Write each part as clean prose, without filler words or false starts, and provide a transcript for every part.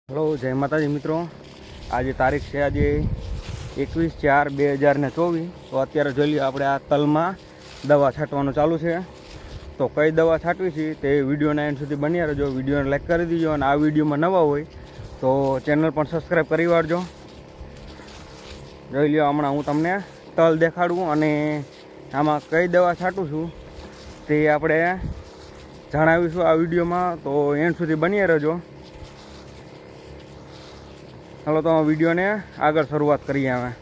Hello जय माताजी मित्रों। आज तारीख है आज 21/4/2024। तो अत्यारे जोई लीए आपणे आ तलमां दवा छांटवानुं चालू है। तो कई दवा छांटवी छे ते विडियोना एंड सुधी बन्या रहेजो। विडियोने लाइक करी दीजो अने आ विडियोमां नवा होय तो चेनल पण सब्सक्राइब करी वाळजो। जोई ल्यो हमणां हूँ तमने तल देखाडुं अने आमां कई दवा छांटुं छुं ते आपणे जणावीशुं आ विडियोमां। तो एंड सुधी बन्या रहेजो। चलो तो वीडियो ने आगे शुरुआत करिए। हमें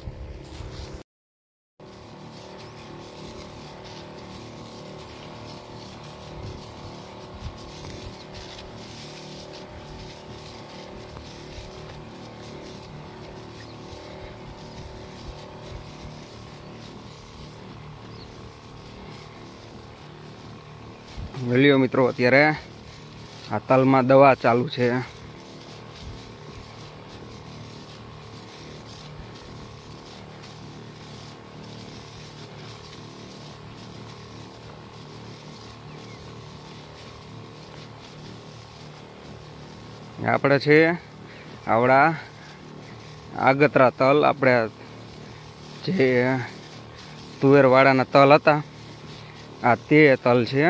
लियो मित्रों अत्यारे आ तल में दवा चालू है। આપણે છે આવડા આગતરા તલ આપણે જે તુવેરવાળાના તલ હતા આ તે તલ છે।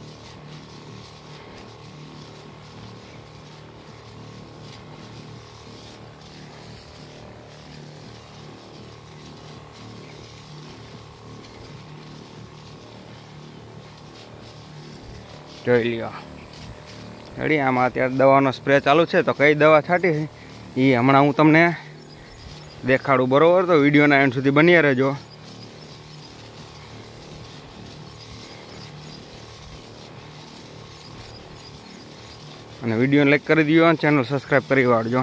જોઈ લ્યો रेडी आम अत्यारे दवा स्प्रे चालू है। तो कई दवा छाटी है ये हमणां हूँ तमने देखाडुं बरोबर। तो विडियो एंड सुधी बन्या रहेजो। अने विडियो लाइक करी दीजो अने चेनल सब्सक्राइब करी वाळजो।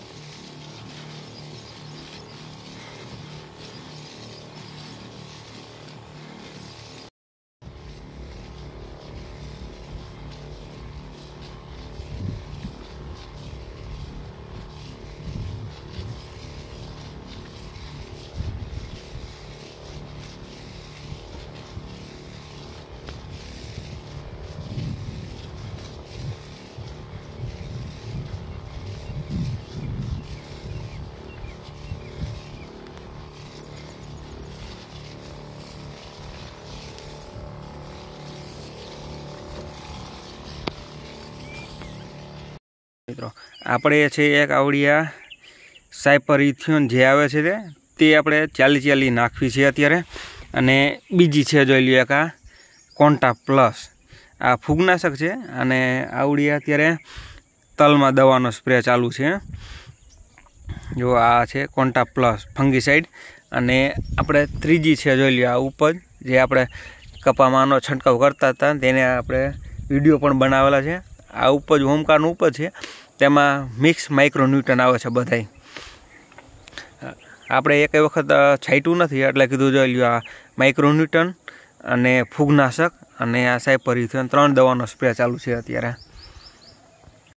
मित्रों आपणे छे एक आवड़िया साइपरिथियन जे आवे छे ते आपणे 40 नाखवी छे अत्यारे। अने बीजी छे जोई ल्यो एक आ कोंटा प्लस आ फूगनाशक छे। अने आवड़िया अत्यारे तलमां दवानो स्प्रे चालू छे। जो आ छे कोंटा प्लस फंगीसाइड। अने आपणे त्रीजी छे जोई ल्यो आ उपज जे आपणे कपामानो छंटकाव करता हता तेने आपणे विडियो पण बनावेला छे। आ उपज होमकारનું ઉપજ છે તેમાં મિક્સ માઇક્રોન્યુટ્રન આવે છે બધાય। આપણે એક વખત છાંટ્યું નથી એટલે કીધું જોઈ લ્યો આ માઇક્રોન્યુટ્રન અને ફૂગનાશક અને આ સાયપરિથિયન 3 દવાનો સ્પ્રે ચાલુ છે અત્યારે।